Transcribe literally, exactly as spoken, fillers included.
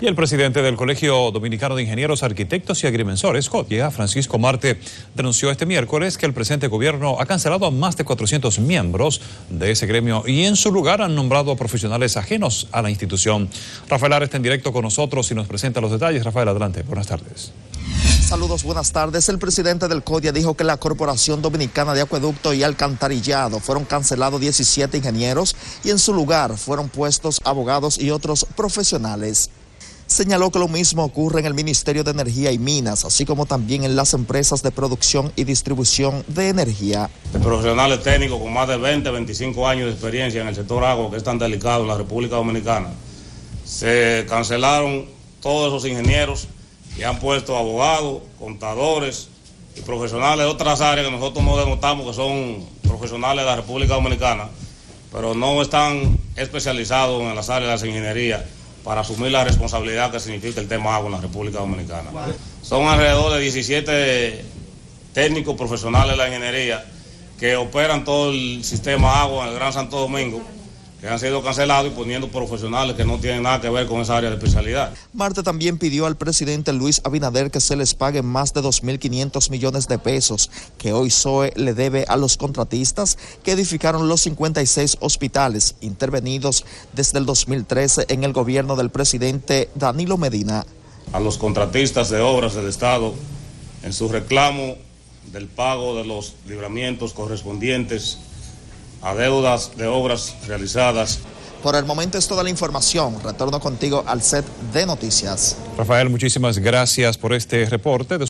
Y el presidente del Colegio Dominicano de Ingenieros, Arquitectos y Agrimensores, CODIA, Francisco Marte, denunció este miércoles que el presente gobierno ha cancelado a más de cuatrocientos miembros de ese gremio y en su lugar han nombrado a profesionales ajenos a la institución. Rafael Ara está en directo con nosotros y nos presenta los detalles. Rafael, adelante. Buenas tardes. Saludos, buenas tardes. El presidente del CODIA dijo que la Corporación Dominicana de Acueducto y Alcantarillado fueron cancelados diecisiete ingenieros y en su lugar fueron puestos abogados y otros profesionales. Señaló que lo mismo ocurre en el Ministerio de Energía y Minas, así como también en las empresas de producción y distribución de energía. Profesionales técnicos con más de veinte, veinticinco años de experiencia en el sector agua, que es tan delicado en la República Dominicana. Se cancelaron todos esos ingenieros y han puesto abogados, contadores y profesionales de otras áreas que nosotros no denotamos que son profesionales de la República Dominicana, pero no están especializados en las áreas de la ingeniería para asumir la responsabilidad que significa el tema agua en la República Dominicana. Son alrededor de diecisiete técnicos profesionales de la ingeniería que operan todo el sistema agua en el Gran Santo Domingo, que han sido cancelados y poniendo profesionales que no tienen nada que ver con esa área de especialidad. Marte también pidió al presidente Luis Abinader que se les pague más de dos mil quinientos millones de pesos que hoy S O E le debe a los contratistas que edificaron los cincuenta y seis hospitales intervenidos desde el dos mil trece en el gobierno del presidente Danilo Medina. A los contratistas de obras del Estado en su reclamo del pago de los libramientos correspondientes a deudas de obras realizadas. Por el momento es toda la información. Retorno contigo al set de noticias. Rafael, muchísimas gracias por este reporte.